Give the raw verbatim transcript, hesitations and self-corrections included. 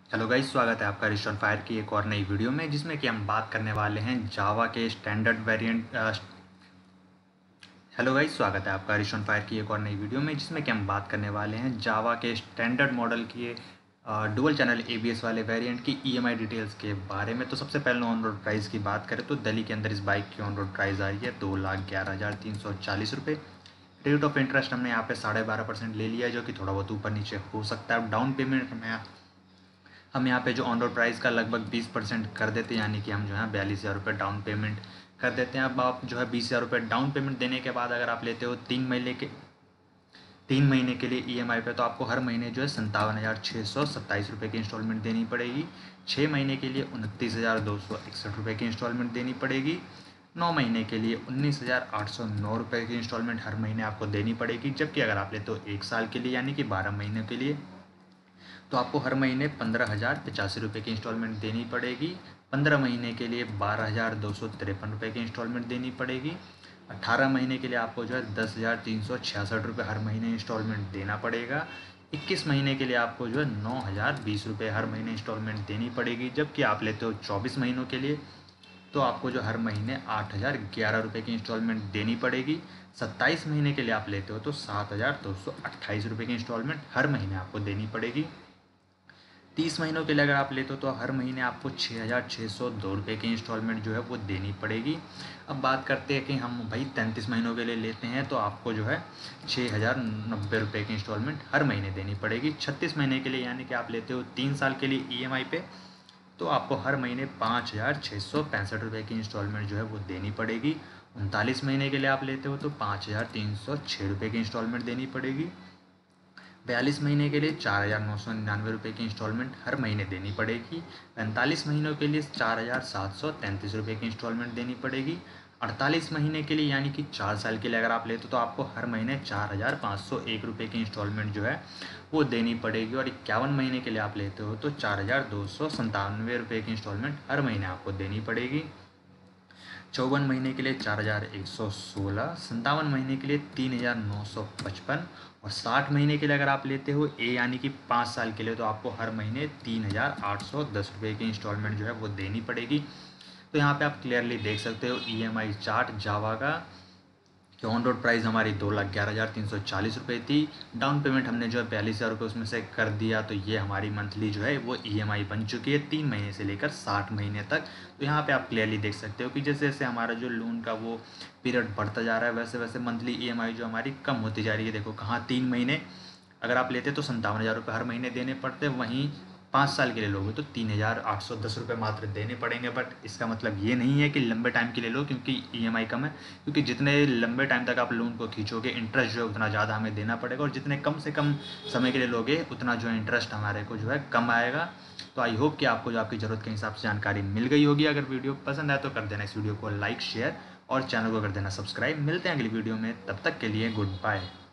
Hello guys, स्वागत है आपका रिच ऑन फायर की एक और नई वीडियो में, जिसमें कि हम बात करने वाले हैं जावा के स्टैंडर्ड वेरिएंट। हेलो गाइस, स्वागत है आपका रिच ऑन फायर की एक और नई वीडियो में, जिसमें कि हम बात करने वाले हैं जावा के स्टैंडर्ड मॉडल की डुअल चैनल एबीएस वाले वेरिएंट की ईएमआई डिटेल्स के बारे में। तो सबसे पहले ऑन रोड प्राइस की बात करें तो दिल्ली के अंदर इस बाइक की ऑन रोड प्राइस आ रही है दो लाख ग्यारह हज़ार तीन सौ चालीस रुपये। रेट ऑफ इंटरेस्ट हमने यहाँ पे साढ़े बारह परसेंट ले लिया है, जो कि थोड़ा बहुत ऊपर नीचे हो सकता है। डाउन पेमेंट में हम यहाँ पे जो ऑन रोड प्राइस का लगभग बीस परसेंट कर देते हैं, यानी कि हम जो है बयालीस हज़ार रुपये डाउन पेमेंट कर देते हैं। अब आप जो है बीस हज़ार रुपये डाउन पेमेंट देने के बाद अगर आप लेते हो तीन महीने के तीन महीने के लिए ईएमआई पे, तो आपको हर महीने जो है संतावन हज़ार छः सौ सत्ताईस रुपये की इंस्टॉलमेंट देनी पड़ेगी। छः महीने के लिए उनतीस हज़ार दो सौ इकसठ रुपये की इंस्टॉलमेंट देनी पड़ेगी। नौ महीने के लिए उन्नीस हज़ार आठ सौ नौ रुपये की इंस्टॉलमेंट हर महीने आपको देनी पड़ेगी। जबकि अगर आप लेते हो एक साल के लिए यानी कि बारह महीने के लिए, तो आपको हर महीने पंद्रह हज़ार पचासी रुपये की इंस्टॉलमेंट देनी पड़ेगी। पंद्रह महीने के लिए बारह हज़ार दो सौ तिरपन रुपये की इंस्टॉलमेंट देनी पड़ेगी। अट्ठारह महीने के लिए आपको जो है दस हज़ार तीन सौ छियासठ रुपये हर महीने इंस्टॉलमेंट देना पड़ेगा। इक्कीस महीने के लिए आपको जो है नौ हज़ार बीस रुपये हर महीने इंस्टॉलमेंट देनी पड़ेगी। जबकि आप लेते हो चौबीस महीनों के लिए, तो आपको जो हर महीने आठ हज़ार ग्यारह रुपये की इंस्टॉलमेंट देनी पड़ेगी। सत्ताईस महीने के लिए आप लेते हो तो सात हज़ार दो सौ अट्ठाईस रुपये की इंस्टॉलमेंट हर महीने आपको देनी पड़ेगी। तीस महीनों के लिए अगर आप लेते हो तो हर महीने आपको छः हज़ार छः सौ दो रुपये की इंस्टॉलमेंट जो है वो देनी पड़ेगी। अब बात करते हैं कि हम भाई तैंतीस महीनों के लिए लेते हैं, तो आपको जो है छः हज़ार नब्बे रुपये की इंस्टॉलमेंट हर महीने देनी पड़ेगी। छत्तीस महीने के लिए यानी कि आप लेते हो तीन साल के लिए ईएमआई पे, तो आपको हर महीने पाँच हज़ार छः सौ पैंसठ रुपये की इंस्टॉलमेंट जो है वो देनी पड़ेगी। उनतालीस महीने के लिए आप लेते हो तो पाँच हज़ार तीन सौ छः रुपये की इंस्टॉलमेंट देनी पड़ेगी। बयालीस महीने के लिए चार हज़ार नौ सौ निन्यानवे रुपये की इंस्टॉलमेंट हर महीने देनी पड़ेगी। पैंतालीस महीनों के लिए चार हज़ार सात सौ तैंतीस रुपये की इंस्टॉलमेंट देनी पड़ेगी। अड़तालीस महीने के लिए यानी कि चार साल के लिए अगर आप लेते हो तो आपको हर महीने चार हज़ार पाँच सौ एक रुपये की इंस्टॉलमेंट जो है वो देनी पड़ेगी। और इक्यावन महीने के लिए आप लेते हो तो चार हज़ार दो सौ संतानवे रुपये की इंस्टॉलमेंट हर महीने आपको देनी पड़ेगी। चौवन महीने के लिए चार हज़ार एक सौ सोलह, संतावन महीने के लिए तीन हज़ार नौ सौ पचपन, और साठ महीने के लिए अगर आप लेते हो ए यानी कि पाँच साल के लिए, तो आपको हर महीने तीन हज़ार आठ सौ दस रुपये की इंस्टॉलमेंट जो है वो देनी पड़ेगी। तो यहाँ पे आप क्लियरली देख सकते हो ईएमआई चार्ट जावा का कि ऑन रोड प्राइस हमारी दो लाख ग्यारह हज़ार तीन सौ चालीस रुपये थी। डाउन पेमेंट हमने जो है बयालीस हज़ार रुपये उसमें से कर दिया, तो ये हमारी मंथली जो है वो ईएमआई बन चुकी है तीन महीने से लेकर साठ महीने तक। तो यहाँ पे आप क्लियरली देख सकते हो कि जैसे जैसे हमारा जो लोन का वो पीरियड बढ़ता जा रहा है, वैसे वैसे मंथली ईएमआई जो हमारी कम होती जा रही है। देखो कहाँ तीन महीने अगर आप लेते तो संतावन हज़ार रुपये हर महीने देने पड़ते, वहीं पाँच साल के लिए लोगे तो तीन हज़ार आठ सौ दस रुपये मात्र देने पड़ेंगे। बट इसका मतलब ये नहीं है कि लंबे टाइम के लिए लो क्योंकि ईएमआई कम है, क्योंकि जितने लंबे टाइम तक आप लोन को खींचोगे इंटरेस्ट जो है उतना ज़्यादा हमें देना पड़ेगा, और जितने कम से कम समय के लिए लोगे उतना जो है इंटरेस्ट हमारे को जो है कम आएगा। तो आई होप कि आपको जो आपकी ज़रूरत के हिसाब से जानकारी मिल गई होगी। अगर वीडियो पसंद आए तो कर देना इस वीडियो को लाइक शेयर और चैनल को कर देना सब्सक्राइब। मिलते हैं अगली वीडियो में, तब तक के लिए गुड बाय।